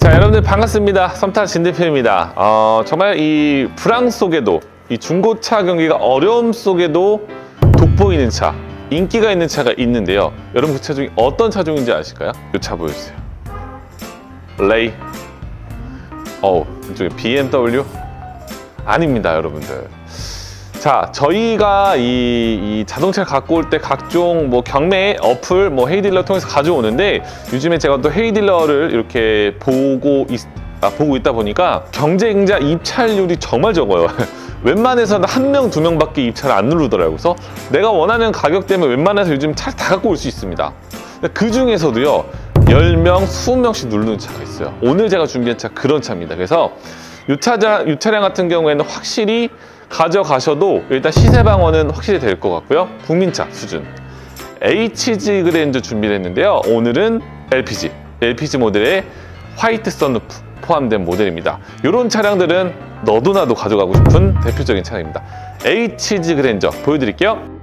자, 여러분들 반갑습니다. 썸타 진대표입니다. 정말 이 불황 속에도, 이 중고차 경기가 어려움 속에도 돋보이는 차, 인기가 있는 차가 있는데요. 여러분 그 차 중에 어떤 차종인지 아실까요? 이 차 보여주세요. 레이. 이쪽에 BMW? 아닙니다, 여러분들. 자, 저희가 이 자동차를 갖고 올 때 각종 경매, 어플, 헤이딜러 통해서 가져오는데, 요즘에 제가 또 헤이딜러를 이렇게 보고 있다 보니까 경쟁자 입찰률이 정말 적어요. 웬만해서는 1명, 2명밖에 입찰을 안 누르더라고요. 그래서 내가 원하는 가격 때문에 웬만해서 요즘 차를 다 갖고 올 수 있습니다. 그 중에서도요, 10명, 20명씩 누르는 차가 있어요. 오늘 제가 준비한 차 그런 차입니다. 그래서 이 차량 같은 경우에는 확실히 가져가셔도 일단 시세 방어는 확실히 될 것 같고요. 국민차 수준 HG 그랜저 준비를 했는데요. 오늘은 LPG 모델의 화이트 선루프 포함된 모델입니다. 이런 차량들은 너도 나도 가져가고 싶은 대표적인 차량입니다. HG 그랜저 보여드릴게요.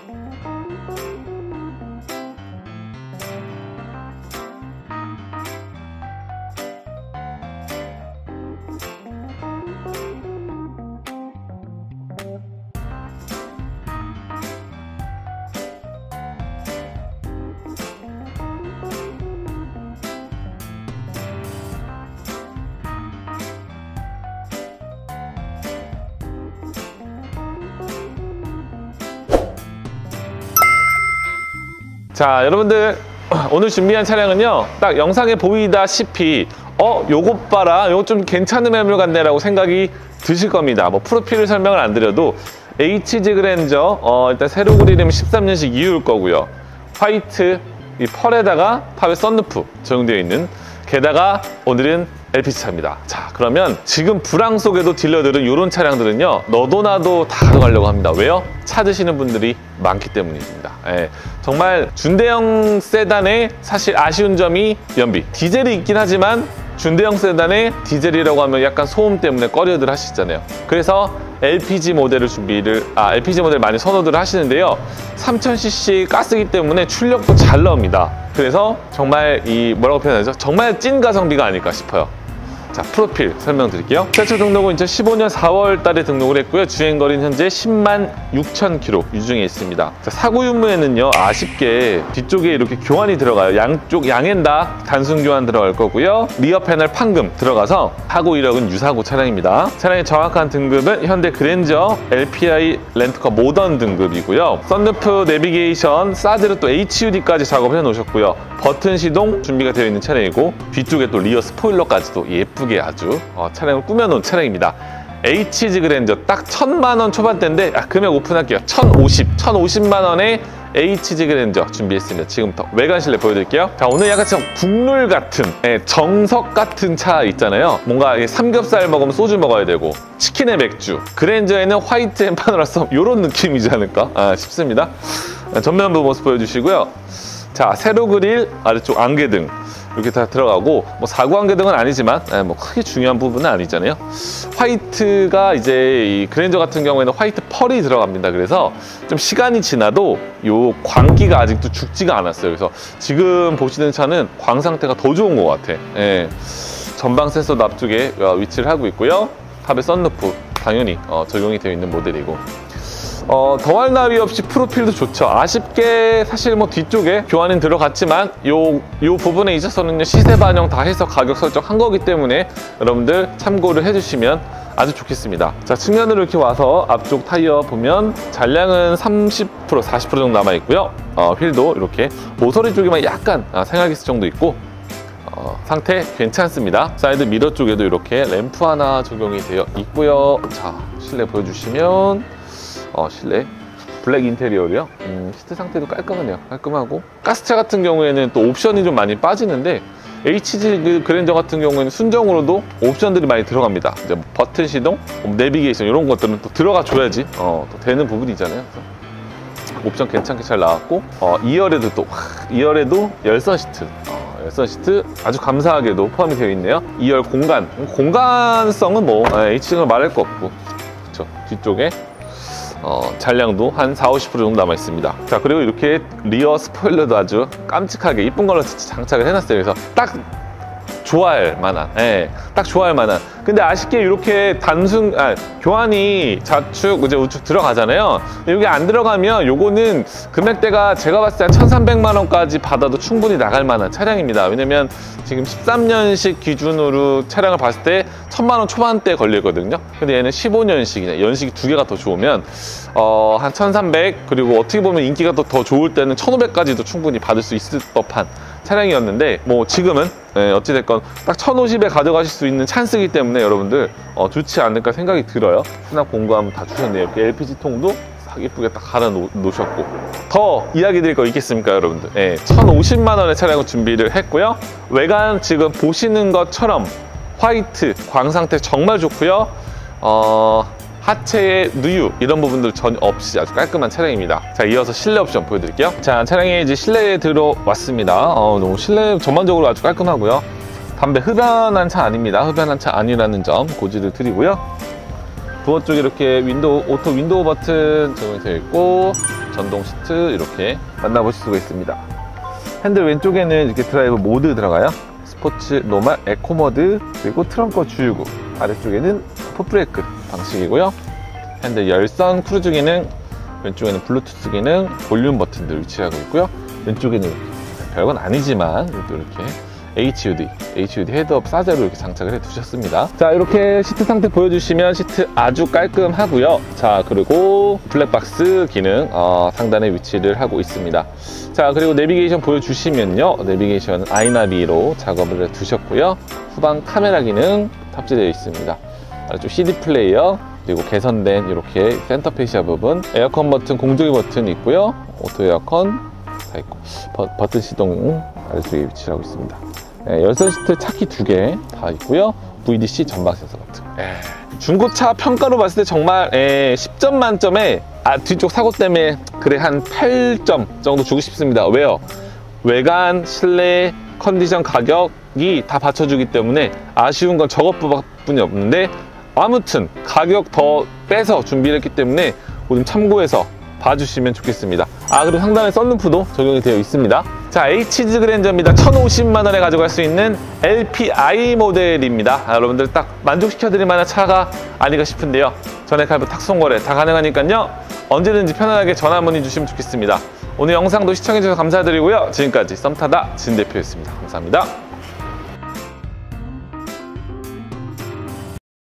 자, 여러분들 오늘 준비한 차량은요, 딱 영상에 보이다시피 요것 봐라, 요거 좀 괜찮은 매물 같네 라고 생각이 드실 겁니다. 프로필을 설명을 안 드려도 HG 그랜저 일단 세로 그리려면 13년식 이후일 거고요. 화이트 이 펄에다가 탑에 썬루프 적용되어 있는, 게다가 오늘은 LPG 차입니다. 자, 그러면 지금 불황 속에도 딜러들은 이런 차량들은요, 너도 나도 다 가져가려고 합니다. 왜요? 찾으시는 분들이 많기 때문입니다. 정말 준대형 세단의 사실 아쉬운 점이 연비, 디젤이 있긴 하지만 준대형 세단의 디젤이라고 하면 약간 소음 때문에 꺼려들 하시잖아요. 그래서 LPG 모델을 LPG 모델 많이 선호들 하시는데요. 3000cc 가스기 때문에 출력도 잘 나옵니다. 그래서 정말 뭐라고 표현하죠? 정말 찐 가성비가 아닐까 싶어요. 자, 프로필 설명드릴게요. 최초 등록은 2015년 4월 달에 등록을 했고요. 주행거리는 현재 10만 6천 km 유중에 있습니다. 자, 사고 유무에는요, 아쉽게 뒤쪽에 이렇게 교환이 들어가요. 양쪽 양엔 다 단순 교환 들어갈 거고요. 리어 패널 판금 들어가서 사고 이력은 유사고 차량입니다. 차량의 정확한 등급은 현대 그랜저 LPI 렌트카 모던 등급이고요. 썬루프, 내비게이션, 사드를 또 HUD까지 작업을 해놓으셨고요. 버튼 시동 준비가 되어 있는 차량이고, 뒤쪽에 또 리어 스포일러까지도 예쁘게 아주 차량을 꾸며놓은 차량입니다. HG 그랜저 딱 1000만 원 초반대인데 금액 오픈할게요. 1050만 원에 HG 그랜저 준비했습니다. 지금부터 외관 실내 보여드릴게요. 자, 오늘 약간 좀 국룰 같은, 정석 같은 차 있잖아요. 뭔가 삼겹살 먹으면 소주 먹어야 되고, 치킨에 맥주, 그랜저에는 화이트 엠파너라서 이런 느낌이지 않을까 싶습니다. 전면부 모습 보여주시고요. 자, 세로 그릴, 아래쪽 안개등 이렇게 다 들어가고, 사구 안개등은 아니지만 크게 중요한 부분은 아니잖아요. 화이트가 이제 이 그랜저 같은 경우에는 화이트 펄이 들어갑니다. 그래서 좀 시간이 지나도 요 광기가 아직도 죽지가 않았어요. 그래서 지금 보시는 차는 광 상태가 더 좋은 것 같아. 전방 센서도 앞쪽에 위치를 하고 있고요. 탑에 썬루프 당연히 적용이 되어 있는 모델이고, 더할 나위 없이 프로필도 좋죠. 아쉽게 사실 뒤쪽에 교환은 들어갔지만 요 부분에 있어서는 시세 반영 다 해서 가격 설정한 거기 때문에 여러분들 참고를 해주시면 아주 좋겠습니다. 자, 측면으로 이렇게 와서 앞쪽 타이어 보면 잔량은 30%, 40% 정도 남아있고요. 휠도 이렇게 모서리 쪽에만 약간 생활기스 정도 있고, 상태 괜찮습니다. 사이드 미러 쪽에도 이렇게 램프 하나 적용이 되어 있고요. 자, 실내 보여주시면 실내 블랙 인테리어고요. 시트 상태도 깔끔하네요. 깔끔하고, 가스차 같은 경우에는 또 옵션이 좀 많이 빠지는데, HG 그랜저 같은 경우에는 순정으로도 옵션들이 많이 들어갑니다. 이제 버튼 시동, 내비게이션 이런 것들은 또 들어가 줘야지 또 되는 부분이잖아요. 그래서 옵션 괜찮게 잘 나왔고, 2열에도 열선 시트, 열선 시트 아주 감사하게도 포함이 되어 있네요. 2열 공간성은 HG는 말할 거 없고, 그쵸? 뒤쪽에 잔량도 한 40~50% 정도 남아 있습니다. 자, 그리고 이렇게 리어 스포일러도 아주 깜찍하게 이쁜 걸로 장착을 해놨어요. 그래서 딱 좋아할 만한, 딱 좋아할 만한. 근데 아쉽게 이렇게 교환이 좌측, 이제 우측 들어가잖아요. 여기 안 들어가면 요거는 금액대가 제가 봤을 때 한 1,300만 원까지 받아도 충분히 나갈 만한 차량입니다. 왜냐면 지금 13년식 기준으로 차량을 봤을 때 1,000만 원 초반대 걸리거든요. 근데 얘는 15년식이냐, 연식이 두 개가 더 좋으면 한 1,300, 그리고 어떻게 보면 인기가 더 좋을 때는 1,500까지도 충분히 받을 수 있을 법한 차량이었는데, 뭐 지금은 어찌됐건 딱 1,050에 가져가실 수 있는 찬스이기 때문에 여러분들 좋지 않을까 생각이 들어요. 수납 공구함 다 주셨네요. 이렇게 LPG 통도 예쁘게 딱 갈아 놓으셨고. 더 이야기 드릴 거 있겠습니까, 여러분들? 1,050만 원의 차량을 준비를 했고요. 외관 지금 보시는 것처럼 화이트, 광 상태 정말 좋고요. 하체의 누유 이런 부분들 전혀 없이 아주 깔끔한 차량입니다. 자, 이어서 실내 옵션 보여드릴게요. 자, 차량이 이제 실내에 들어왔습니다. 너무 실내 전반적으로 아주 깔끔하고요. 담배 흡연한 차 아닙니다. 흡연한 차 아니라는 점 고지를 드리고요. 부엌 쪽에 이렇게 오토 윈도우 버튼 적용이 되어 있고, 전동 시트 이렇게 만나보실 수가 있습니다. 핸들 왼쪽에는 이렇게 드라이브 모드 들어가요. 스포츠, 노멀, 에코 모드, 그리고 트렁크 주유구. 아래쪽에는 풋브레이크 방식이고요. 핸들 열선, 크루즈 기능, 왼쪽에는 블루투스 기능, 볼륨 버튼들 위치하고 있고요. 왼쪽에는 별건 아니지만 또 이렇게 HUD 헤드업 사제로 이렇게 장착을 해 두셨습니다. 자, 이렇게 시트 상태 보여주시면 시트 아주 깔끔하고요. 자, 그리고 블랙박스 기능 상단에 위치를 하고 있습니다. 자, 그리고 내비게이션 보여주시면요, 내비게이션 아이나비로 작업을 해 두셨고요. 후방 카메라 기능 탑재되어 있습니다. 좀 CD 플레이어, 그리고 개선된 이렇게 센터 페시아 부분, 에어컨 버튼, 공조기 버튼 있고요. 오토 에어컨 다 있고, 버튼 시동 아래쪽에 위치하고 있습니다. 열선 시트 차키 2개 다 있고요. VDC 전방 센서 버튼. 중고차 평가로 봤을 때 정말 10점 만점에 뒤쪽 사고 때문에 그래 한 8점 정도 주고 싶습니다. 왜요? 외관, 실내, 컨디션, 가격이 다 받쳐주기 때문에 아쉬운 건 저것뿐이 없는데, 아무튼 가격 더 빼서 준비를 했기 때문에 좀 참고해서 봐주시면 좋겠습니다. 그리고 상단에 썬루프도 적용이 되어 있습니다. 자, HZ 그랜저입니다. 1,050만 원에 가져갈 수 있는 LPI 모델입니다. 여러분들 딱 만족시켜드릴 만한 차가 아닌가 싶은데요. 전액 할부 탁송거래 다 가능하니까요, 언제든지 편안하게 전화 문의 주시면 좋겠습니다. 오늘 영상도 시청해주셔서 감사드리고요. 지금까지 썸타다 진 대표였습니다. 감사합니다.